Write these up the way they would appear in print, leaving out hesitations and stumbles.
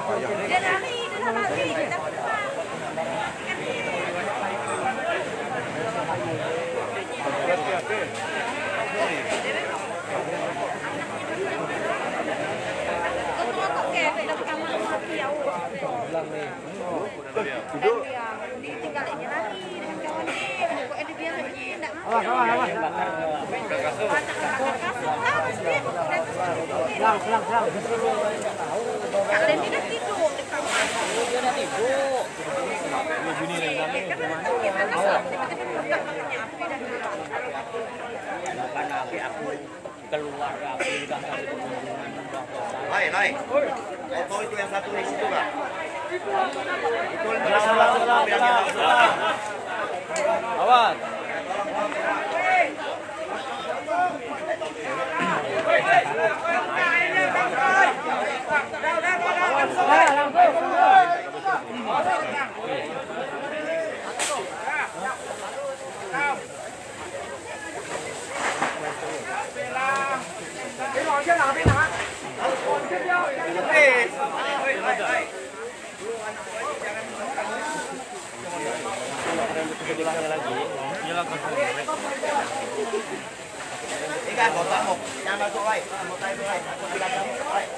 Dia lari, dia lari. Ditinggalinnya lagi dengan kawannya. Pokoknya dia lagi enggak mau. Kalian ini tidur di kamar. Dia udah tidur. Bukan lagi aku keluarga aku udah kasih pengumuman. Naik. Foto itu yang satu di situ kan? Itu yang Awas. Ini kan botak mau, yang masuk lagi, mau tahu lagi, mau tidak tahu lagi.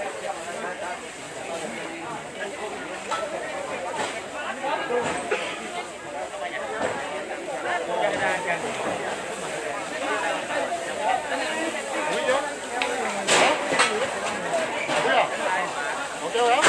Oke ya.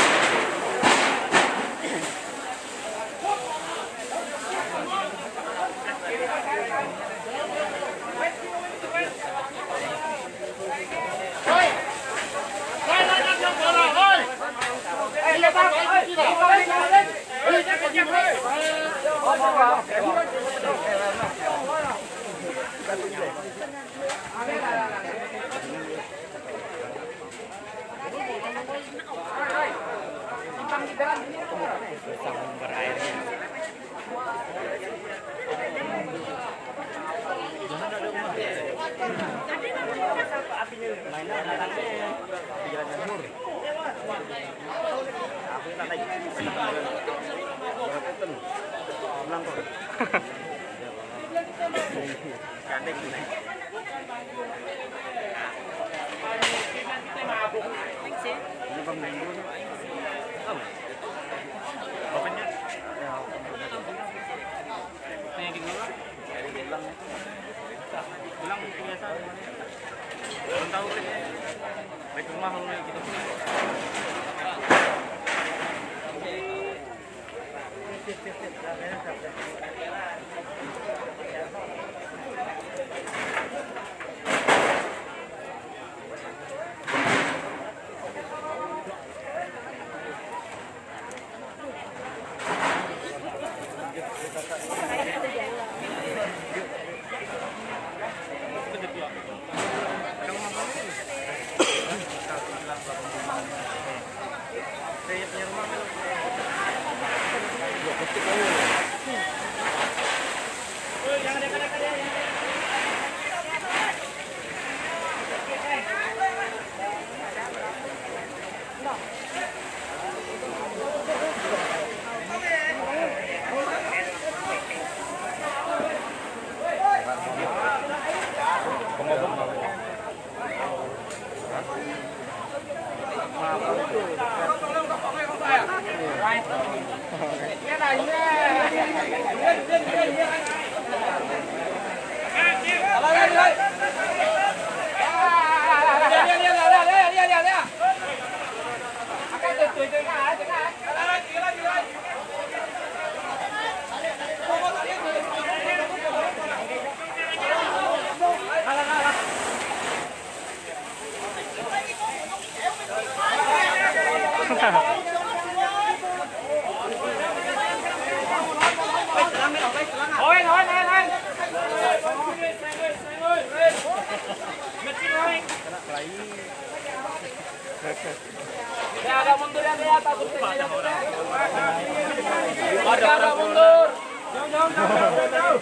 Agak mundur ya, takut agak mundur. Jauh.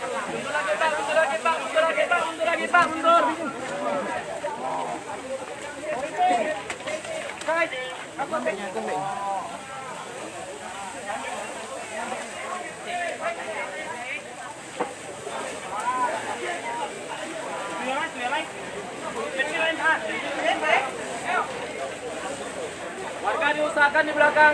Mundur lagi, Pak. Warga diusahakan di belakang.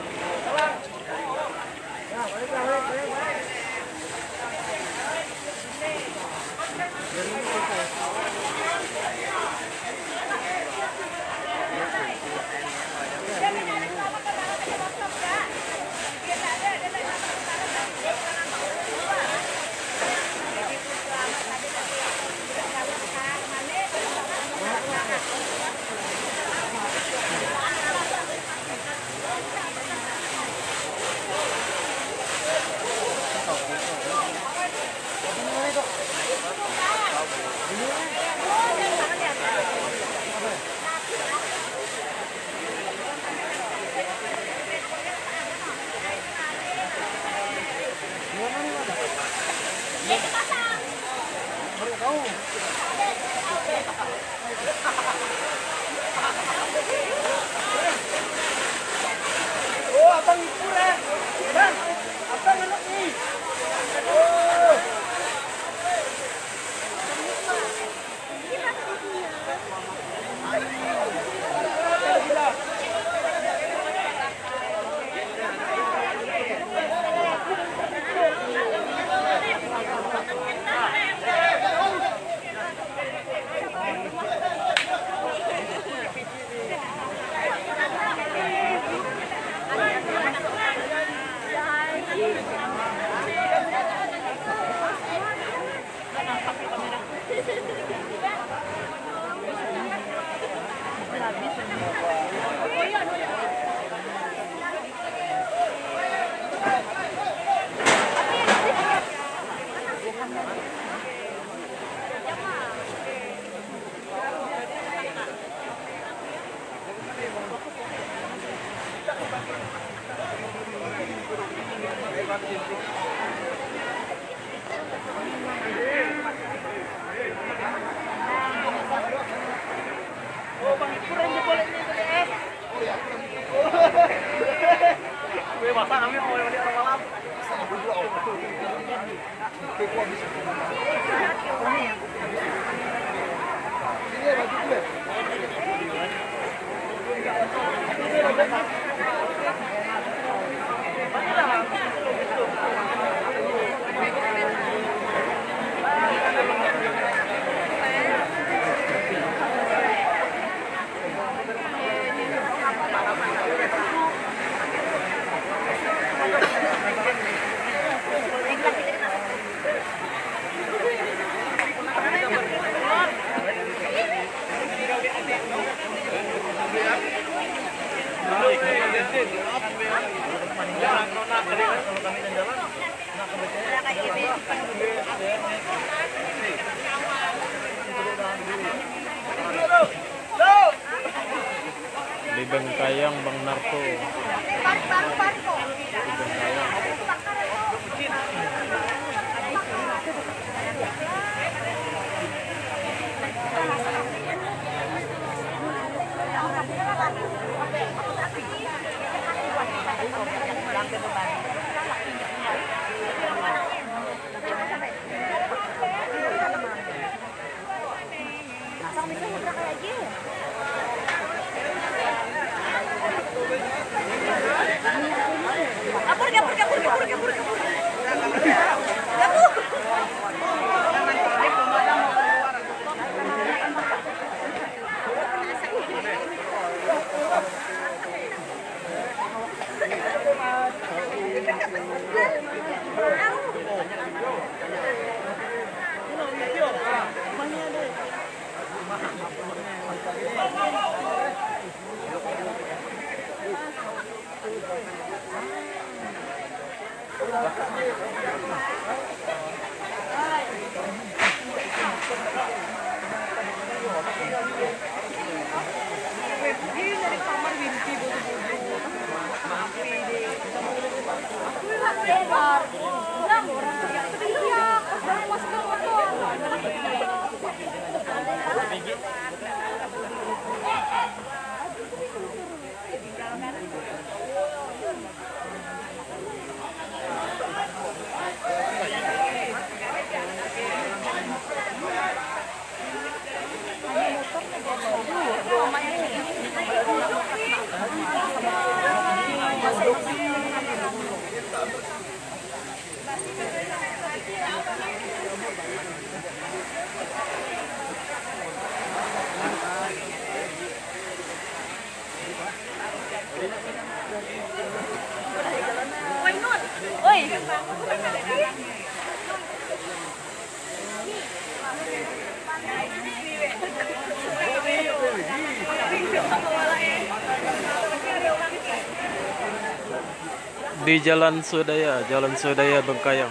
Di Bengkayang Bang Narko. Di Jalan Swadaya Bengkayang.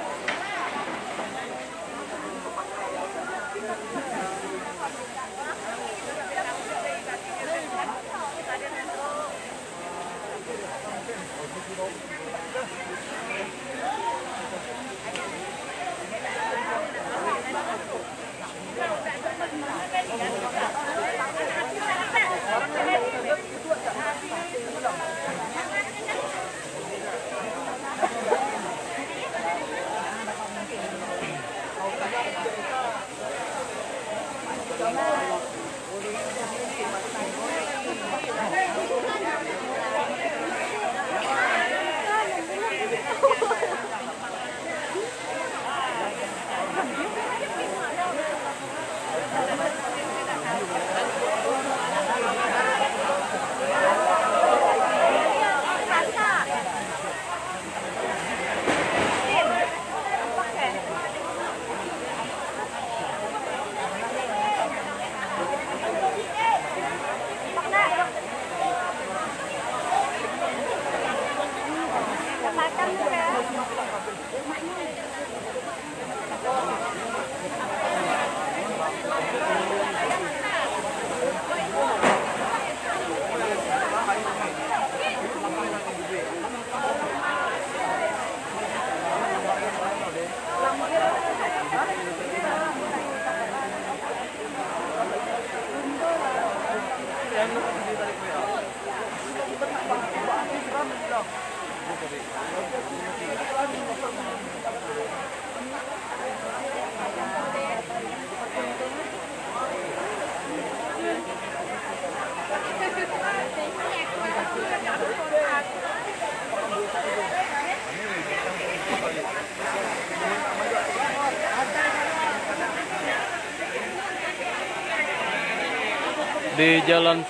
Di Jalan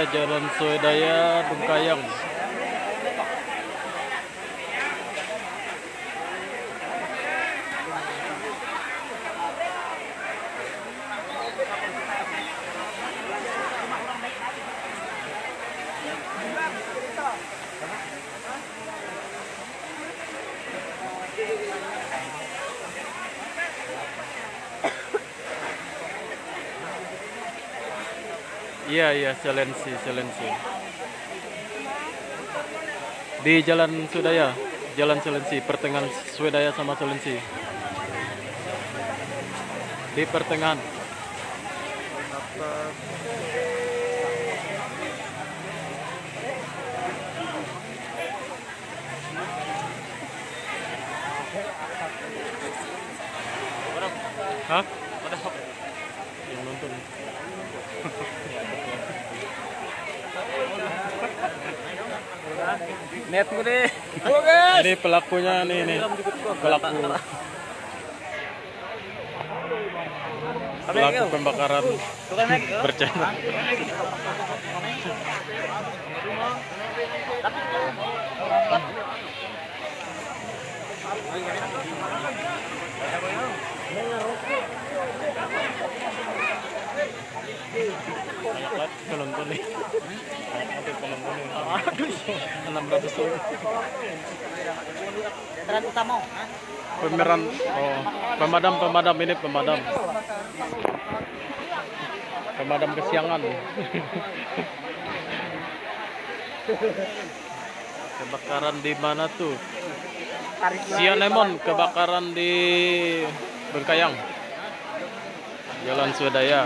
Swadaya Bengkayang. Iya, Selensi. Di Jalan Selensi, pertengahan Swadaya sama Selensi. Di pertengahan. Hah? Yang nonton. Net gue deh. Ini pelakunya nih. Pelaku pembakaran bercanda. Penonton nih. Aduh, 600 tuh. Peran utama. Pemadam ini pemadam. Pemadam kesiangan. Kebakaran di mana tuh? Sianemon kebakaran di Bengkayang. Jalan Swadaya.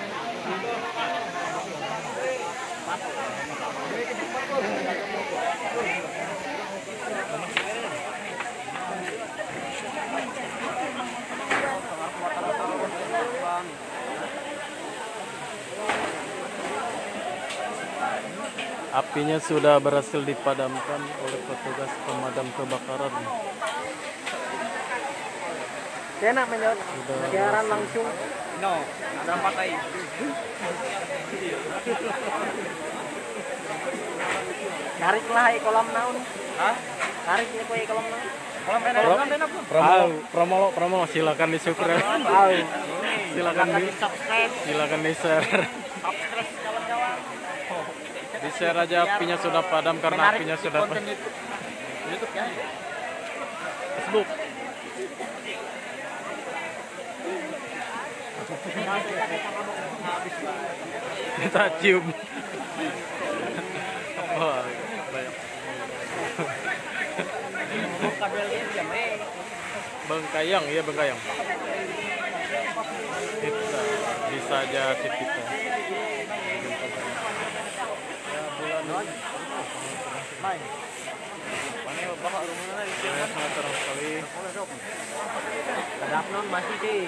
Apinya sudah berhasil dipadamkan oleh petugas pemadam kebakaran. Enak menyot. Siaran langsung. No, ada pakai. Tarik lah kolam naon. Hah? Tarik ni kolam naon. Promo silakan di subscribe. Silakan di share. Di share aja, apinya sudah padam karena apinya sudah padam. Facebook. Kita cium. Wah, banyak. Bengkayang, ya Bengkayang. Kita bisa aja sih kita. Ya bulan main. Mana bapak rumahnya di sini sangat terang sekali. Ada non masih di.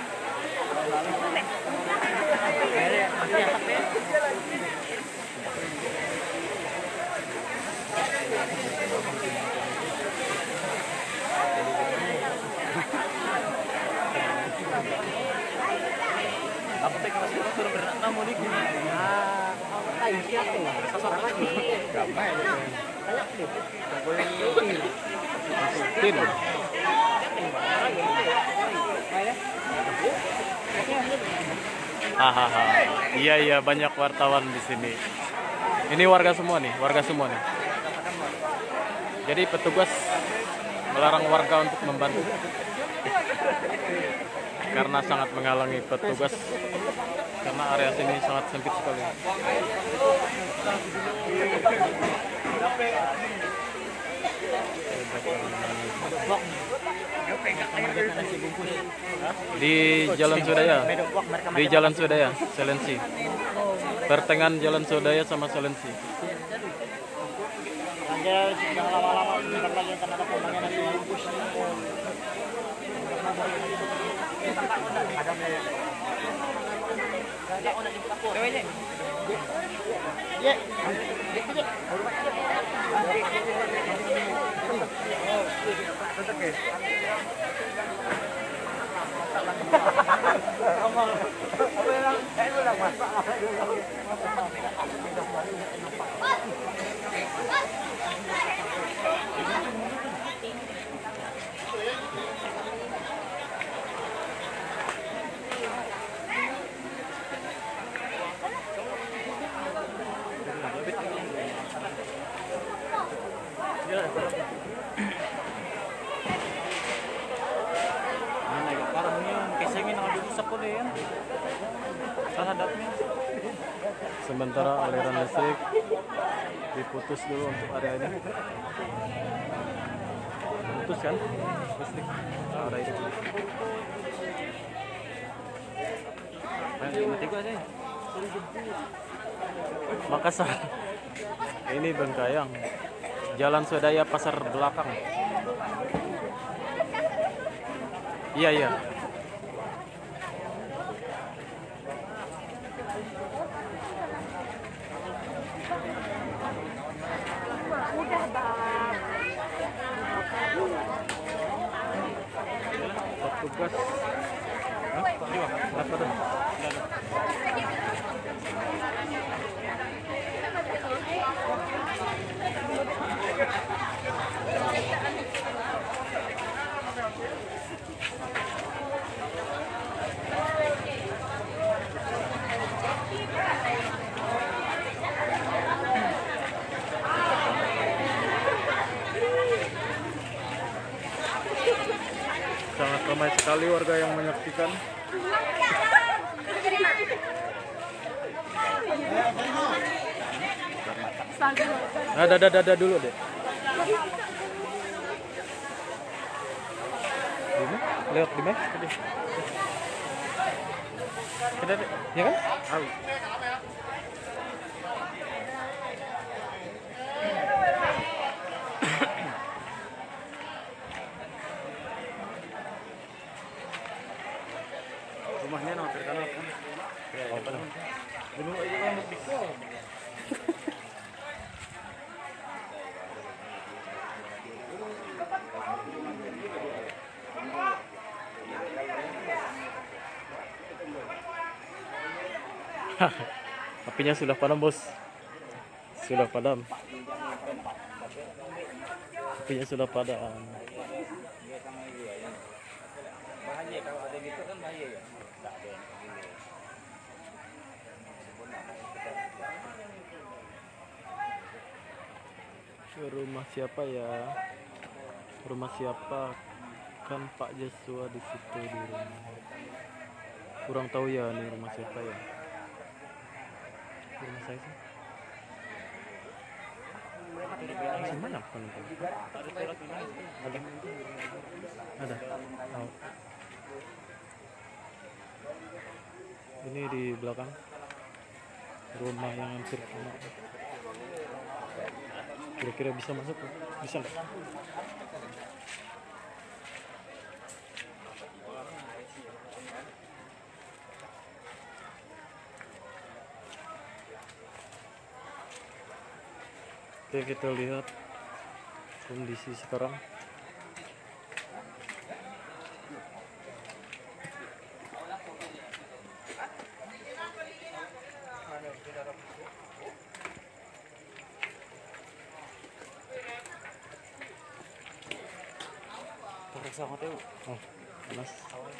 Aku teh kalau suruh berenang namun ini. Kayu siapa ya? Sosok lagi. Gamai. Kayak gitu. Tin. Hahaha. Iya banyak wartawan di sini. Ini warga semua nih. Jadi petugas melarang warga untuk membantu karena sangat menghalangi petugas karena area sini sangat sempit sekali. Di Jalan Sudaya, Selensi. Pertengahan Jalan Sudaya sama Selensi. Lama-lama bentar lagi akan ada pembangunan nasi bungkus. Sementara aliran listrik diputus dulu untuk area ini. Putus kan listrik area itu. Makassar. Ini Bengkayang. Jalan Swadaya Pasar Belakang. Iya. Petugas. Sangat ramai sekali warga yang menyaksikan. Ada dulu deh. Lewat di mana? Ada deh, ya kan? Rumahnya no terkenal kan? Ya, apa namanya? Dulu aja kan bisa. Apinya sudah padam, bos. Sudah padam. Apinya sudah padam. Iya, kalau ada gitu kan bahaya ya. Enggak ada yang gitu. Rumah siapa ya? Rumah siapa? Kan Pak Joshua di situ di rumah. Kurang tahu ya nih rumah siapa ya? Rumah saya sih. Masih banyak kan itu? Ada. Oh. Ini di belakang rumah yang hampir sama. Kira-kira bisa masuk? Bisa nggak? Oke, kita lihat kondisi sekarang. Oh, panas.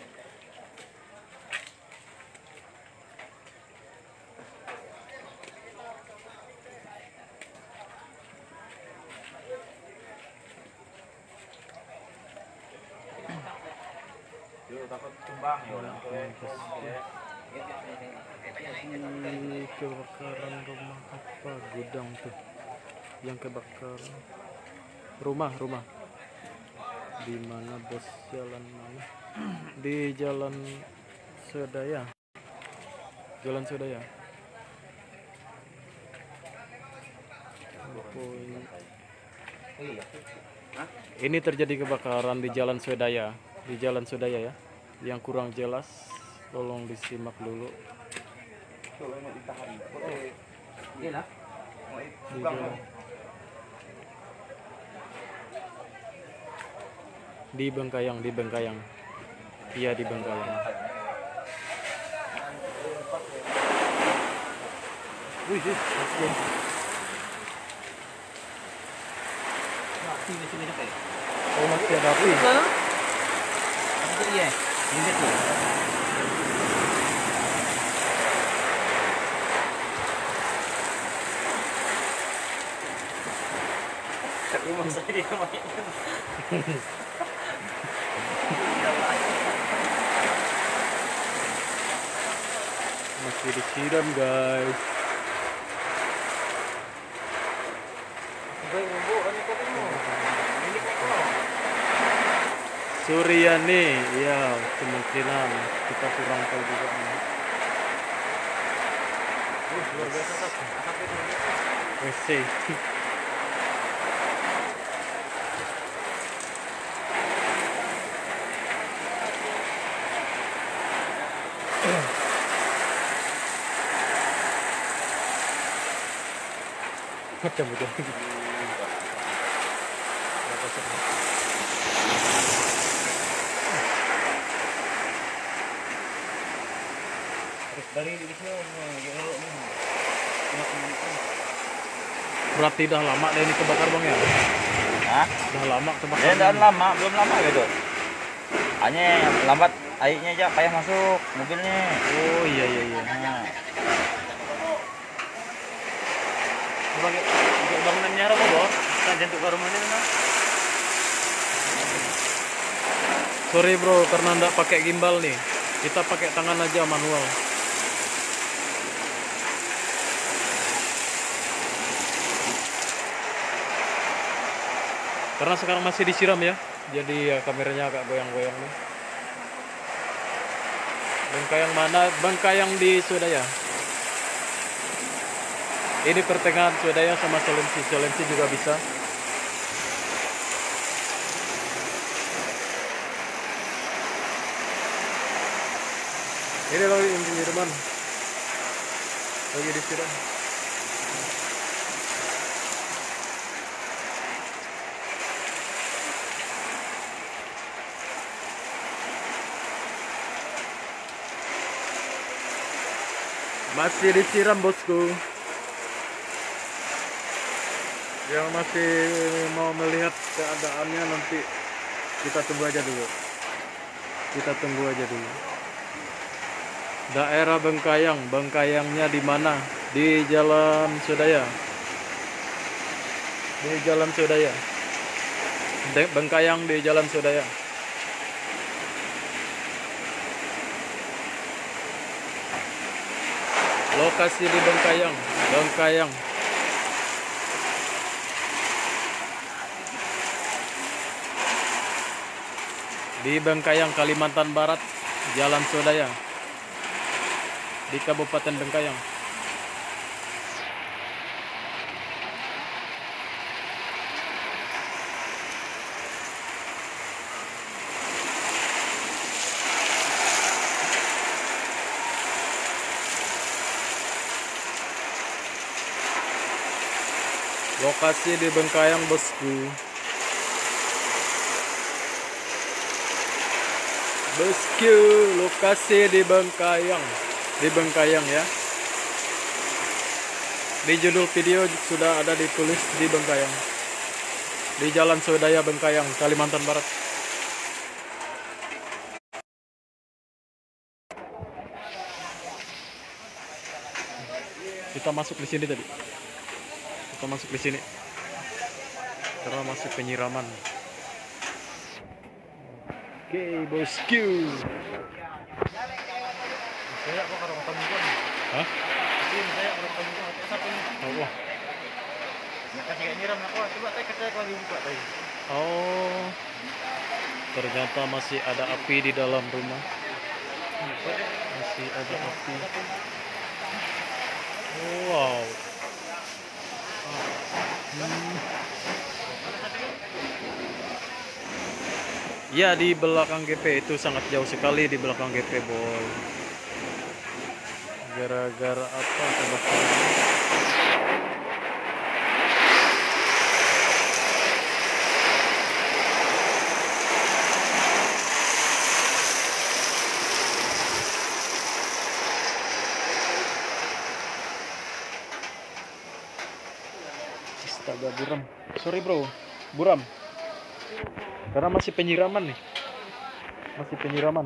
Yo takut tumbang ya orang tua. Ini kebakaran rumah apa? Gudang tuh yang kebakaran. Rumah. Di mana bos? Jalan mana? Di Jalan Swadaya. Jalan Swadaya. Ini terjadi kebakaran di Jalan Swadaya. Di Jalan Swadaya ya. Yang kurang jelas tolong disimak dulu. Di jalan. Di Bengkayang. Iya, di Bengkayang. Wih, oh, masih ada api. Iya. Ini tuh. Rumah saya di rumahnya. Masih disiram guys. Suryani, ya kemungkinan kita kurang tahu juga nih. Luar biasa asap itu. WC. Macam itu. Dari di sini Berarti dah lama deh ini kebakar bang ya? Hah? Dah lama kebakar. Ya udah lama, belum lama gitu. Hanya lambat airnya aja payah masuk mobilnya. Oh iya. Nah, sebagai bangunannya apa bos? Kan jantung ke rumah ini kan? Sorry bro, karena ndak pakai gimbal nih. Kita pakai tangan aja manual. Karena sekarang masih disiram ya, jadi ya kameranya agak goyang-goyang nih. Bengkayang mana? Bengkayang di Swadaya. Ini pertengahan Swadaya sama Solensi juga bisa. Ini lagi pengiriman, lagi disiram. Masih disiram bosku. Yang masih mau melihat keadaannya nanti kita tunggu aja dulu. Kita tunggu aja dulu. Daerah Bengkayang. Bengkayangnya di mana? Di Jalan Sodaya. Di Jalan Sodaya. Bengkayang di Jalan Sodaya. Lokasi di Bengkayang. Bengkayang. Di Bengkayang, Kalimantan Barat, Jalan Sodaya, di Kabupaten Bengkayang. Lokasi di Bengkayang, bosku. Bosku, lokasi di Bengkayang. Di Bengkayang ya. Di judul video sudah ada ditulis di Bengkayang. Di Jalan Sodaya, Bengkayang, Kalimantan Barat. Kita masuk di sini tadi. Kita masuk di sini. Karena masih penyiraman. Oke, bosku. Saya kok kalau ketemu kan. Hah? Ini saya kalau ketemu kan siapa ini? Oh. Ya kasih kayak nyiram aku. Coba saya kecek lagi buka tadi. Oh. Ternyata masih ada api di dalam rumah. Masih ada api. Wow. Ya, di belakang GP itu sangat jauh sekali di belakang GP, boy. Gara-gara apa kebakaran? Astaga, buram. Sorry bro, buram. Karena masih penyiraman nih. Masih penyiraman.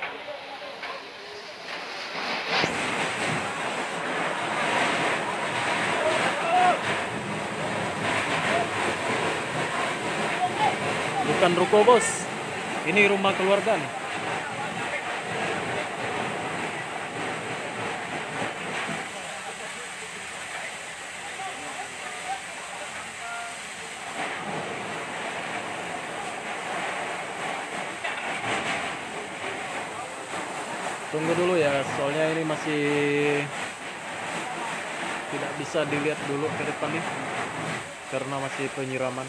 Bukan ruko, bos. Ini rumah keluarga nih. Tunggu dulu ya, soalnya ini masih tidak bisa dilihat dulu ke depan nih, karena masih penyiraman.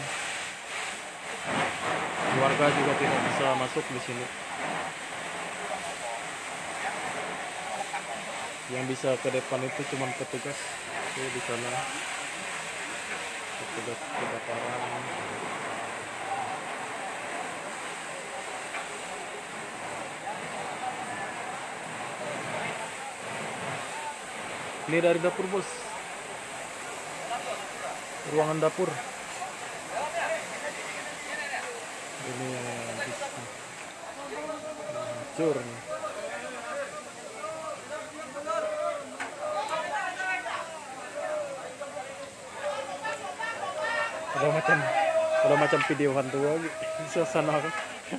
Keluarga juga tidak bisa masuk di sini. Yang bisa ke depan itu cuma petugas. Tuh di sana petugas kebakaran. Ini dari dapur, bos. Ruangan dapur. Ini bisa hancur nih. Udah macam video hantu lagi. Suasana kan.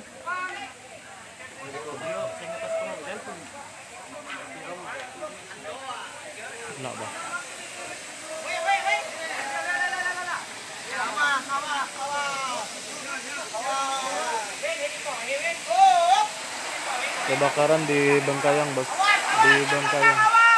Enak bah. Kebakaran di Bengkayang, bos. Di Bengkayang.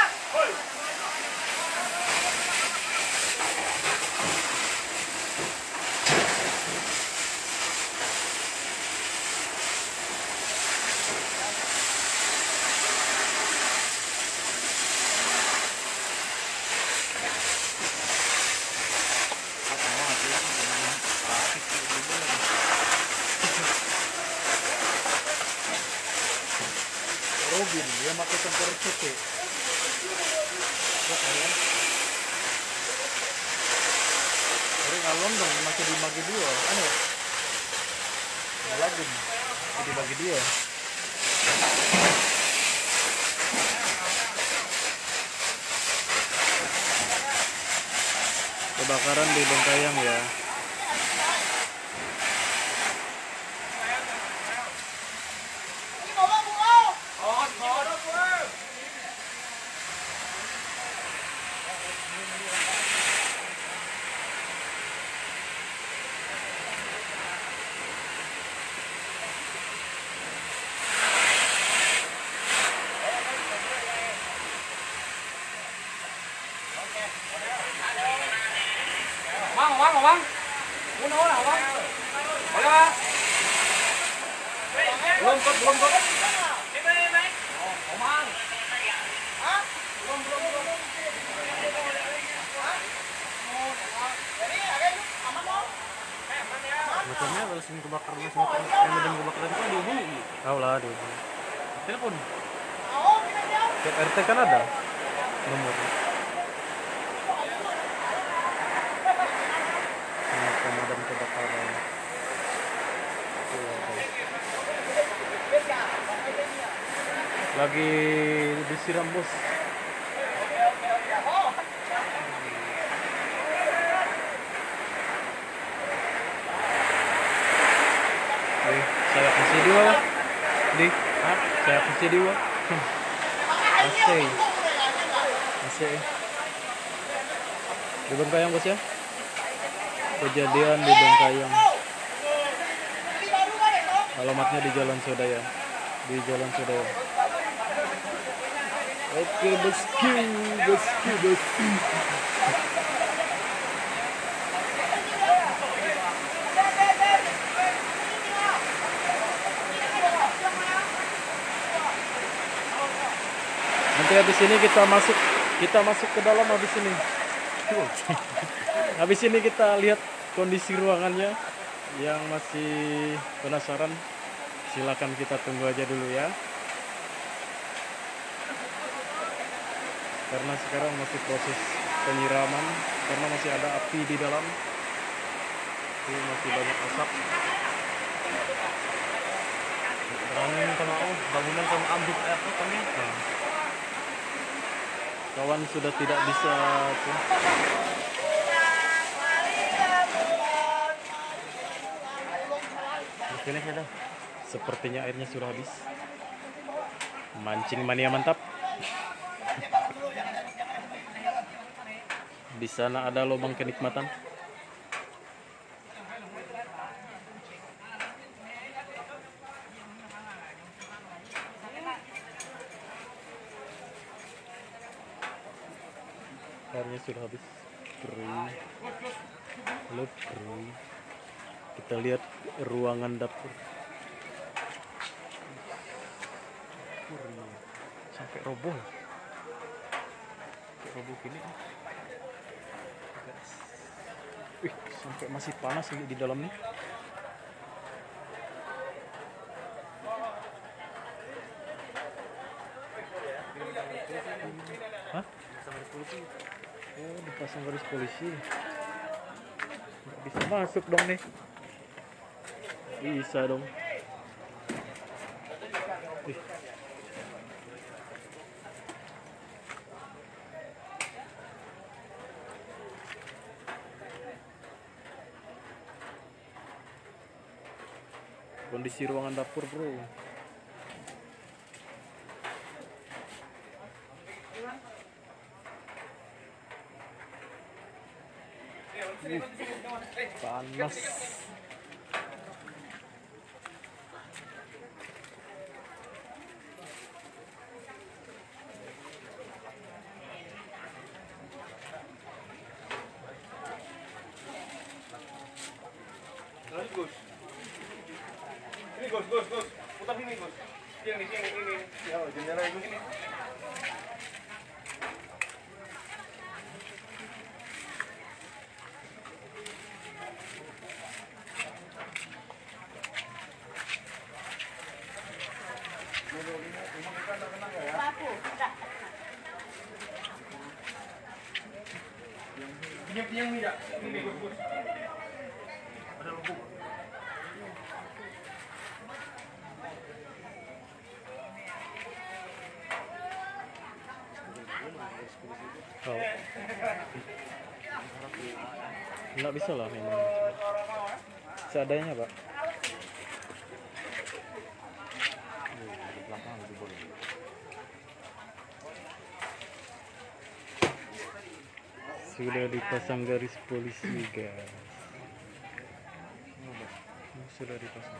Robin, dia pakai tempur cuci. Ini ngalon dong, masih dibagi dua. Aneh. Nggak lagi, dibagi dua. Kebakaran di Bengkayang ya. Bang. Uno lah, Bang. Boleh, Bang? Belum kok. Oh, Bang. Motornya langsung kebakar, yang medan kebakaran itu dihubungi. Tahu lah dihubungi. Telepon. Tiap RT kan ada nomornya. Pemadam kebakaran. Lagi disiram bos. Saya kasih dua lah. Saya kasih dua. Masih. Di Bengkayang bos ya. Kejadian di Bengkayang. Alamatnya di Jalan Sodaya. Oke, bosku. Nanti habis ini kita masuk ke dalam habis ini. Habis ini kita lihat kondisi ruangannya. Yang masih penasaran, silakan kita tunggu aja dulu ya. Karena sekarang masih proses penyiraman, karena masih ada api di dalam. Ini masih banyak asap. Bangunan sama ambruk apa kami? Kawan sudah tidak bisa tuh. Finish dah. Sepertinya airnya sudah habis. Mancing mania mantap. Di sana ada lubang kenikmatan. Airnya sudah habis. Kering. Kita lihat ruangan dapur. Sampai roboh. Gini. Sampai masih panas ini di dalam nih. Hah? Oh, dipasang garis polisi. Nggak bisa masuk dong nih. Bisa dong. Kondisi ruangan dapur, bro. Panas. Gus. Ini Gus. Putar sini Gus. Ini. Ya, jendela itu sini. Pinjam tidak? Ini Gus. Ada lubuk. Oh. Nggak bisa lah memang. Seadanya Pak. Sudah dipasang garis polisi guys. Sudah dipasang.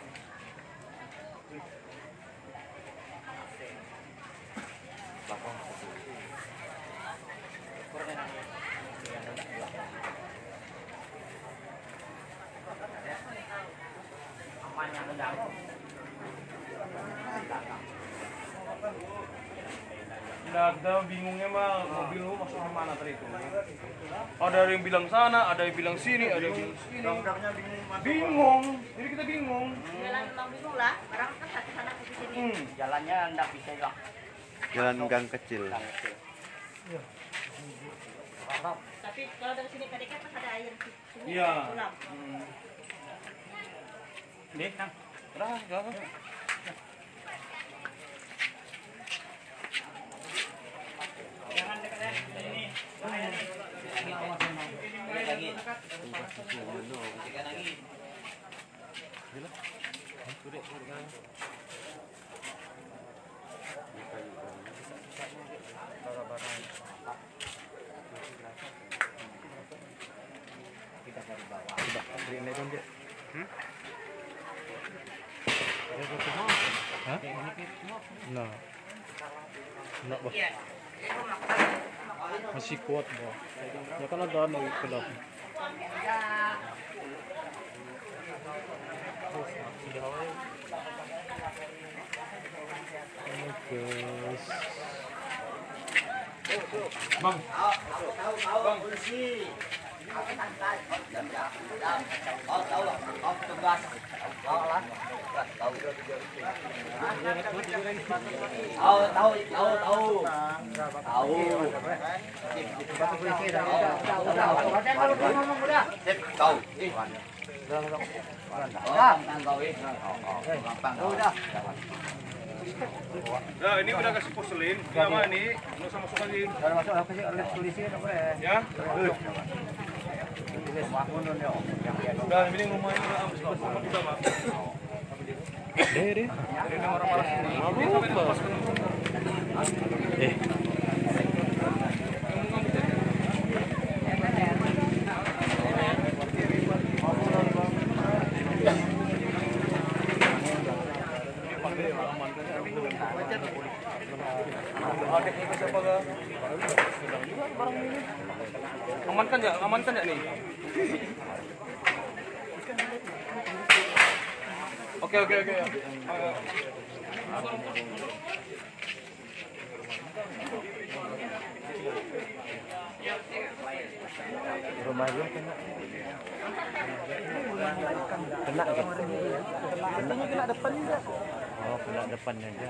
Nggak ada bingungnya mah mobil lu masuk ke mana tadi itu. Ada yang bilang sana, ada yang bilang sini, ada yang bilang sini. Damkarnya bingung masuk. Bingung, jadi kita bingung. Jalan memang bingung lah. Orang kan satu sana ke sini. Jalannya enggak bisa lah. Jalan gang kecil. Tapi kalau dari sini ke dekat pas ada air sini. Iya. Pulang. Deh, Kang. Udah, enggak apa. Hah? Nah. Enggak, Bang. Masih kuat, Bang. Ya kan ada anak ke dalam. Guys. Bang. Bang polisi. Nah, ini udah kasih porselin. Sama nih, nggak usah masuk lagi. Ya. Udah, ini rumahnya udah habis pasang udah, Mak. Deh. Ini orang malas ini. Ini sampai lepas kan. Amankan ya nih. Oke. Rumah lu kena. Kena depan juga. Oh, kena depannya aja.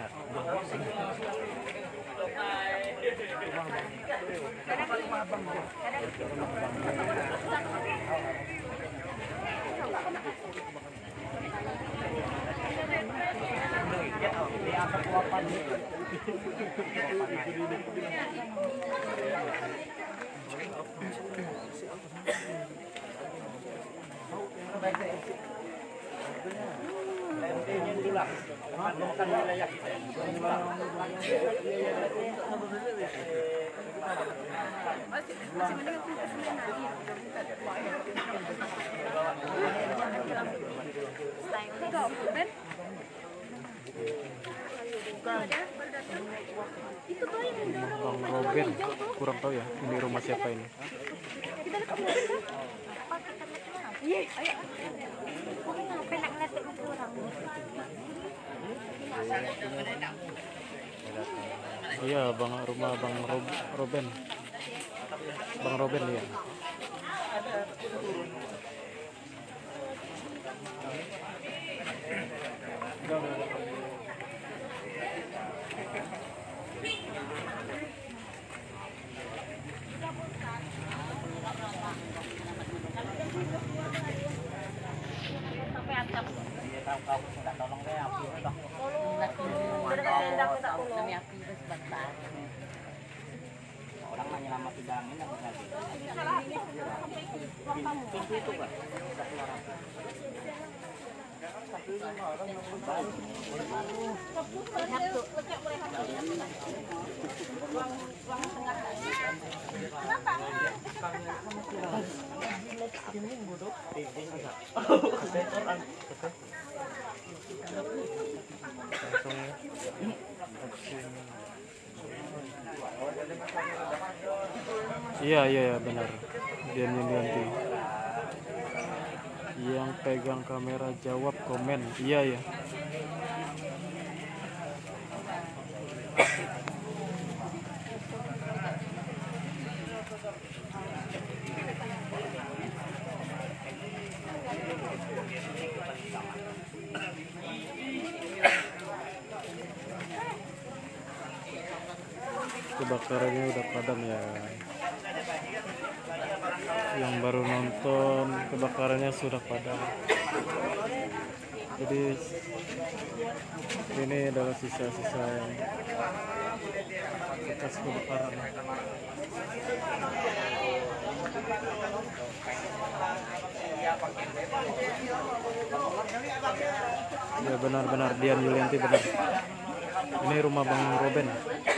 Bang Robin, kurang tahu ya ini rumah siapa ini. Iya, ayo. Ngapain nak ngeliatin orang? Iya, rumah Bang Robin. Bang Robin ya. Orang nanya lama tidak pintu itu kan. Iya benar. Dian Yulianti. Yang pegang kamera jawab komen. Iya. Kebakarannya udah padam ya. Yang baru nonton kebakarannya sudah padam. Jadi ini adalah sisa-sisa yang bekas kebakaran. Ya benar-benar Dian Yulianti benar. Ini rumah Bang Roben.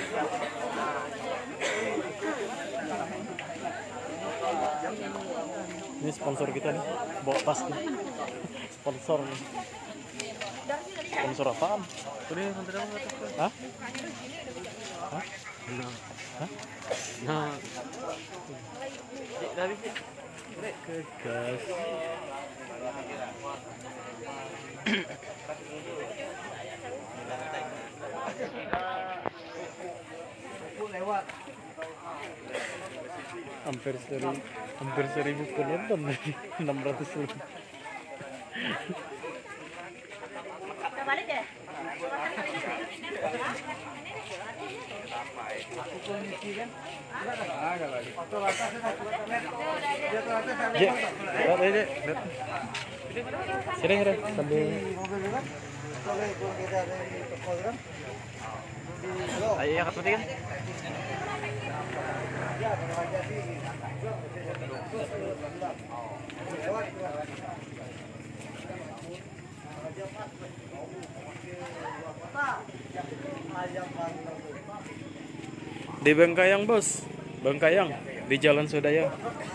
Ini sponsor kita nih, bawa tas nih. Sponsor nih. Sponsor apaan? Ini sampai dalam atas. Hah? Hah? Hah? Nah. Dari Oke guys. hampir 1000 penonton nih. 600 lebih. Balik ya? Sini sambil. ayo ya kan. Di Bengkayang bos, Bengkayang di Jalan Sodaya.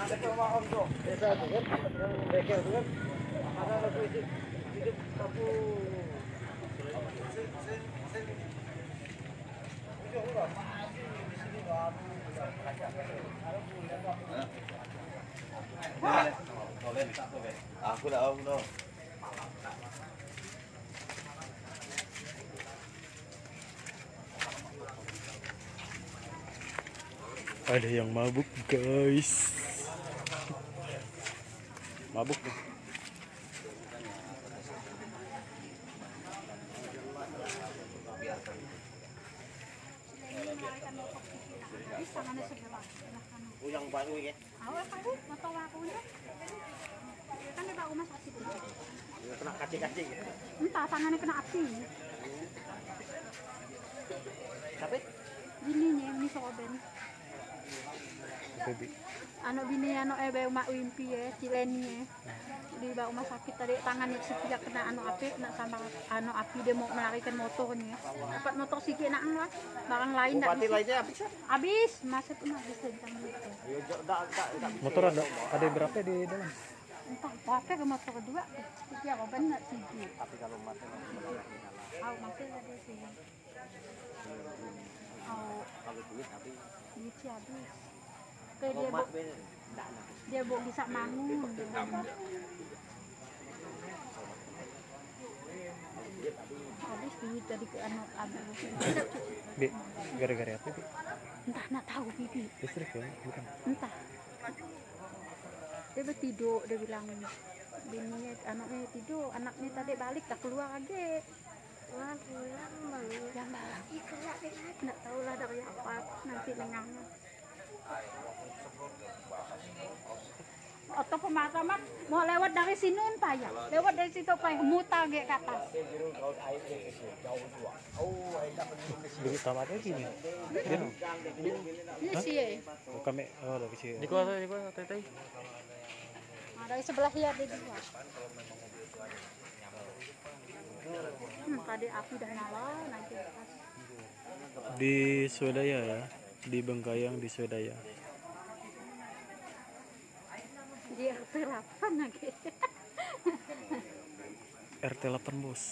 Aku dah. Ada yang mabuk guys. Mabuk nih. Yang baru ya. Awal aku motor aku nya. Kan dia bawa rumah sakit. Kena kacing-kacing. Entah tangannya kena api. Tapi Bininya ini soben. Baby. Anak bini anak mak wimpi ya, cileni ya. Di bawa rumah sakit tadi tangannya sikit kena api, kena sama api dia mau melarikan motornya. Dapat motor sikit nak lah, barang lain dah. Bupati lainnya habis. Habis, masa itu habis dari tangan itu. Motor ada berapa di dalam? Entah apa ke motor kedua, ya apa benar sih. Tapi kalau mati Oh, masih ada sih. Oh, kalau duit tapi duit sih habis. Kayak dia bawa bisa mangun. Habis duit dari ke anak anak. Bi, gara-gara apa Bi? Entah nak tahu bibi. Listrik ya? Bukan. Entah. Dia bertidur, dia bilang bininya anaknya tidur, anaknya tadi balik tak keluar lagi. Wah, pulang malu. Yang malah nak tahu lah dari apa nanti lengahnya. Atau pemakaman mau lewat dari sini Pak ya, lewat dari situ Pak mutar ke atas. Dulu tamat lagi nih. Ini sih ya. Kami dari sini. Di kuasa teh. Nah, dari sebelah ya ada dua. Tadi api udah nyala, nanti atas. Di Swadaya ya, di Bengkayang di Swadaya. Dia perapan lagi. RT 8 bos.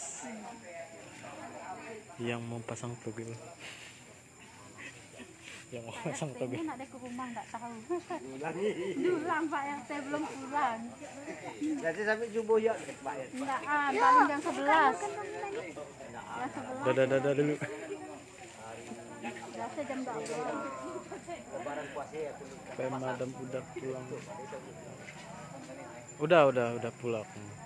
Yang mau pasang togel. Yang mau pasang Ini togel. ada ke rumah nggak tahu. Dulang Pak RT belum pulang. Nanti sampai subuh ya, Pak ya. Enggak, paling jam 11. Jam 11. Dadah dulu. Biasa jam 12. Pemadam udah pulang. Udah pulang.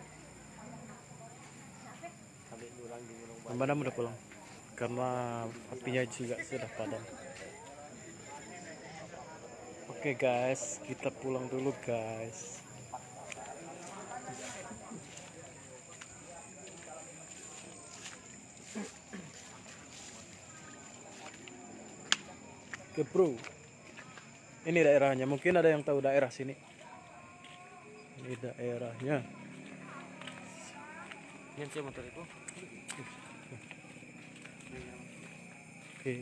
Pemadam udah pulang. Karena apinya juga sudah padam. Oke guys, kita pulang dulu guys. Oke bro, ini daerahnya. Mungkin ada yang tahu daerah sini. Ini daerahnya. Ini siapa motor itu? Oke.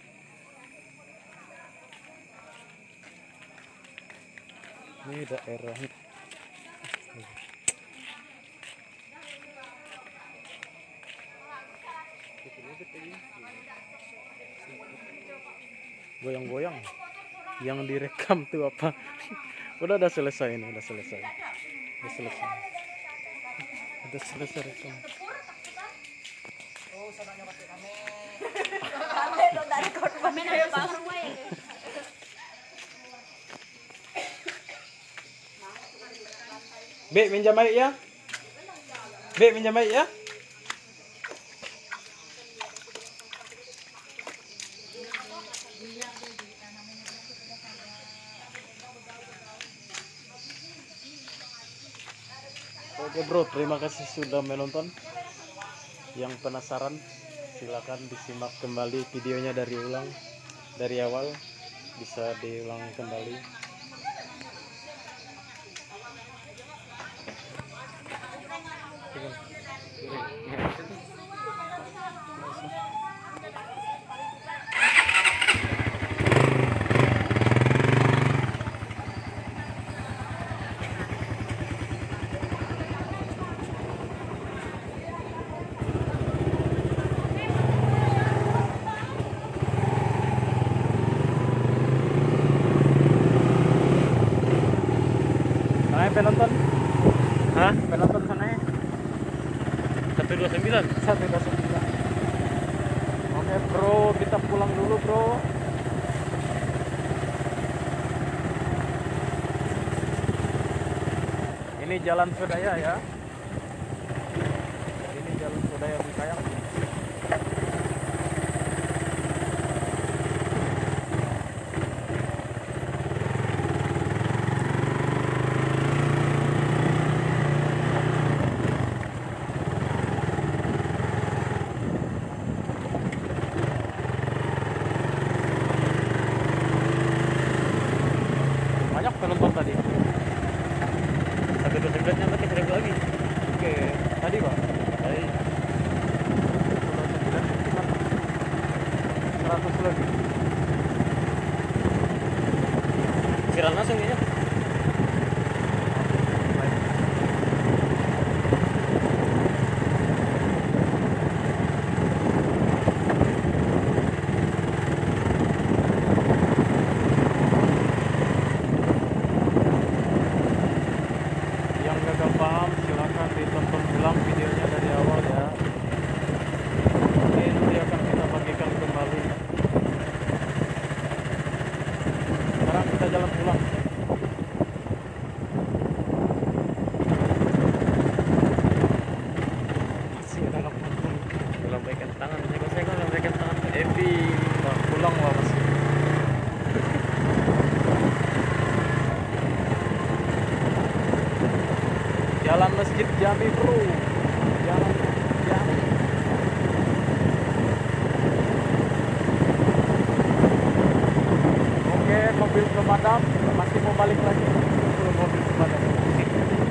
Ini daerahnya. Goyang-goyang. Yang direkam tuh apa? Udah selesai ini, udah selesai. Udah selesai rekam. Be, minjam mic ya. Be, minjam mic ya. Oke bro, terima kasih sudah menonton. Yang penasaran, silakan disimak kembali videonya dari awal, bisa diulang kembali. Penonton, Hah? penonton sana ya. 129. 129. Oke bro, kita pulang dulu bro. Ini jalan Swadaya ya. Ini jalan Swadaya Bengkayang. Banyak penonton tadi. 129 nya pakai 1000 lagi. Oke, tadi Pak. Tadi 100 lagi. viral langsung ya. Yang gagal paham silahkan ditonton ulang videonya dari awal ya. Ini nanti akan kita bagikan kembali. Sekarang kita jalan pulang. Masih ada penonton. Lambaikan tangan, saya lambaikan tangan ke Evi. Nah, pulang lah masih. Jalan Masjid Jami bro. Jalan Jami. Oke, mobil pemadam masih mau balik lagi. Mobil pemadam.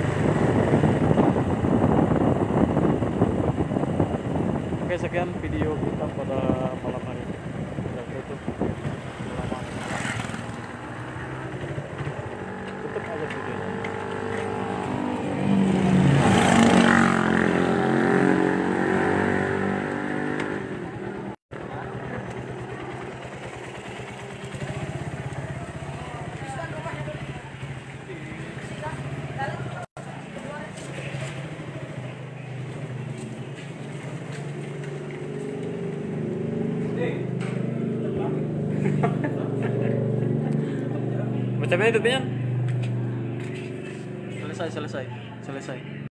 sekian video kita pada malam hari ini. Kita tutup. Selamat. Tutup aja videonya. Macam mana itu, Pian? Selesai.